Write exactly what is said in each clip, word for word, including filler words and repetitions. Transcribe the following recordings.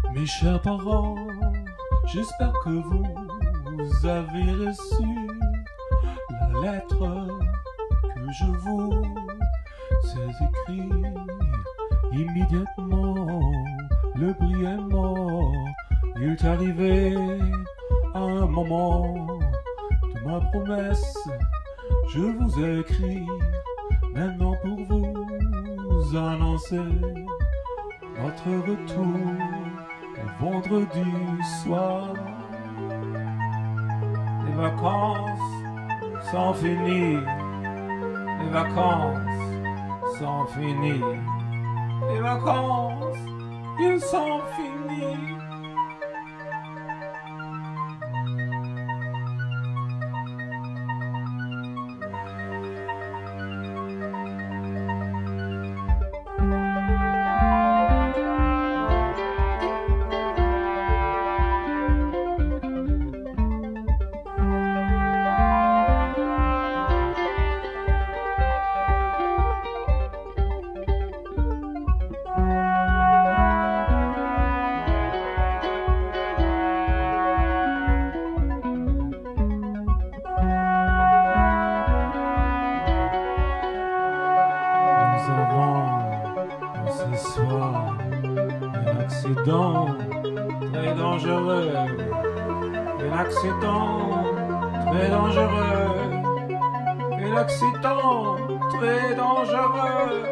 Mes chers parents, j'espère que vous avez reçu la lettre que je vous ai écrite. Immédiatement, le bruit est mort. Il est arrivé un moment de ma promesse. Je vous ai écrit maintenant pour vous annoncer votre retour le vendredi soir. Les vacances sont finies, les vacances sont finies, les vacances, ils sont finis. Ce soir, un accident très dangereux, un accident très dangereux, un accident très dangereux.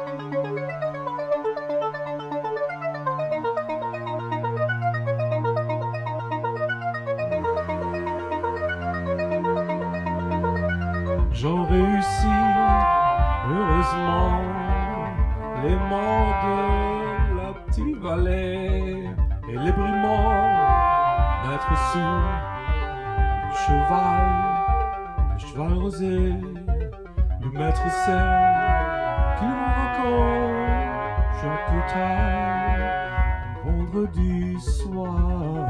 J'en réussi, heureusement, les morts de la petite vallée et les brimants d'être sur le cheval, le cheval rosé, le maître sait qu'il raconte chaque taille un vendredi soir.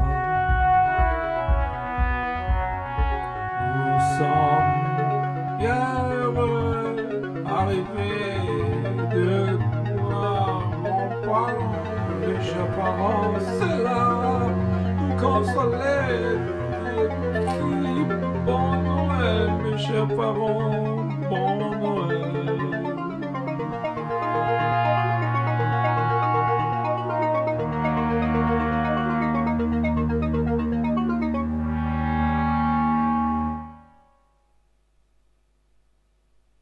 Nous sommes bien heureux arrivés de mes chers parents, c'est là pour consoler. Bon Noël, mes chers parents, bon Noël.